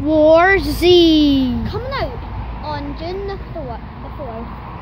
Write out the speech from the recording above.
War Z. Coming out on June the 4th.